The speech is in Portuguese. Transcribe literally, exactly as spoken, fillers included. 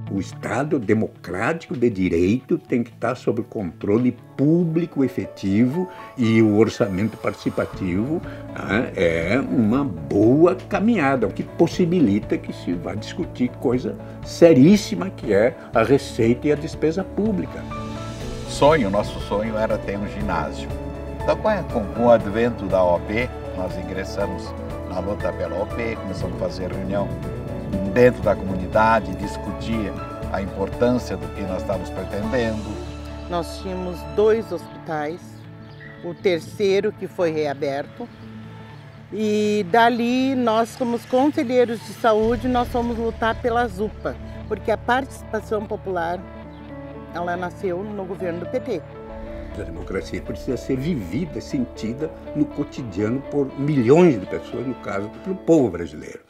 O Estado democrático de direito tem que estar sob controle público efetivo e o orçamento participativo ah, é uma boa caminhada, o que possibilita que se vá discutir coisa seríssima que é a receita e a despesa pública. Sonho, nosso sonho era ter um ginásio. Então, com, com o advento da O A P, nós ingressamos na luta pela O A P, começamos a fazer reunião dentro da comunidade, discutir a importância do que nós estávamos pretendendo. Nós tínhamos dois hospitais, o terceiro que foi reaberto, e dali nós somos conselheiros de saúde, nós fomos lutar pela ZUPA, porque a participação popular, ela nasceu no governo do P T. A democracia precisa ser vivida, sentida no cotidiano por milhões de pessoas, no caso, pelo povo brasileiro.